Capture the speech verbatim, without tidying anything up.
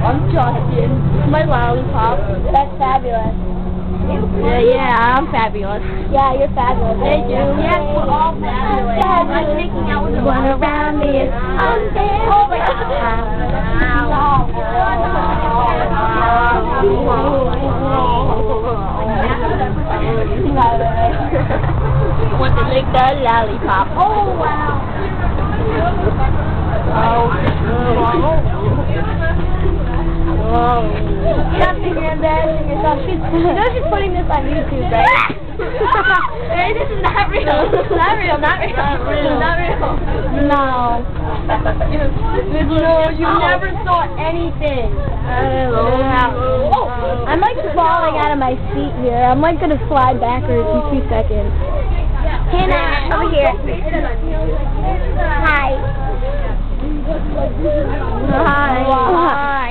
I'm Justin. My lollipop. That's fabulous. Yeah, yeah, I'm fabulous. Yeah, you're fabulous. Thank you. Yes, we're all fabulous. I'm making out with the one around me. I'm there. Oh my I want to lick that lollipop. Oh wow. Oh. Oh. Something you're embarrassing yourself. She's, you know she's putting this on YouTube, right? Hey, this is not real. Not real, not real. Not real. Not real. No. No, you never saw anything. Oh, I'm like falling out of my seat here. I'm like going to slide backwards in two seconds. Hannah, over here. Hi. Hi. Hi.